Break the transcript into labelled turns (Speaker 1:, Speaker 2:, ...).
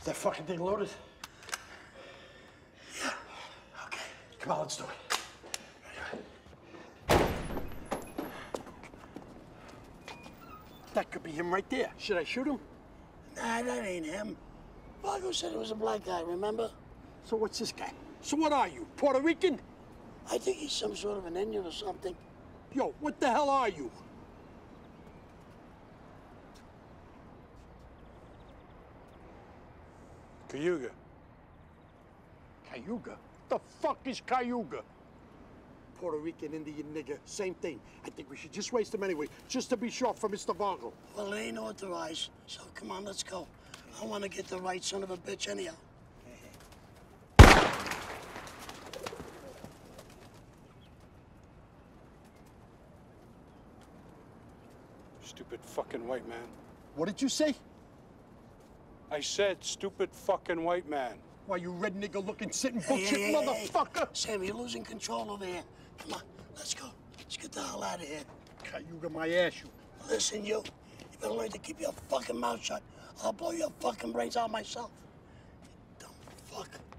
Speaker 1: Is that fucking thing loaded?
Speaker 2: Yeah. Okay.
Speaker 1: Come on, let's do it. That could be him right there. Should I shoot him?
Speaker 2: Nah, that ain't him. Vago said it was a black guy, remember?
Speaker 1: So what's this guy? So what are you, Puerto Rican?
Speaker 2: I think he's some sort of an Indian or something.
Speaker 1: Yo, what the hell are you?
Speaker 3: Cayuga.
Speaker 1: Cayuga? The fuck is Cayuga? Puerto Rican, Indian, nigger, same thing. I think we should just waste him anyway, just to be sure for Mr. Vago.
Speaker 2: Well, it ain't authorized, so come on, let's go. I want to get the right son of a bitch anyhow.
Speaker 3: Stupid fucking white man.
Speaker 1: What did you say?
Speaker 3: I said stupid fucking white man.
Speaker 1: Why, you red nigger looking sitting bullshit motherfucker?
Speaker 2: Hey. Sam, you're losing control over here. Come on, let's go. Let's get the hell out of here.
Speaker 1: Cayuga my ass, you.
Speaker 2: Listen, you better learn to keep your fucking mouth shut. I'll blow your fucking brains out myself. You dumb fuck.